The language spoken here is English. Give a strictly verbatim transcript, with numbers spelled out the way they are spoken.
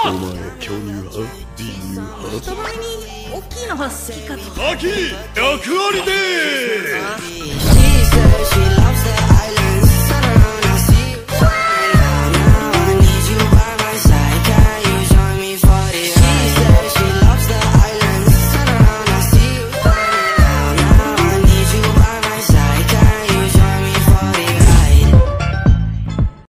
お前巨乳派美乳派？ 人前に大きいのが好きかと。 アキ役割でーす。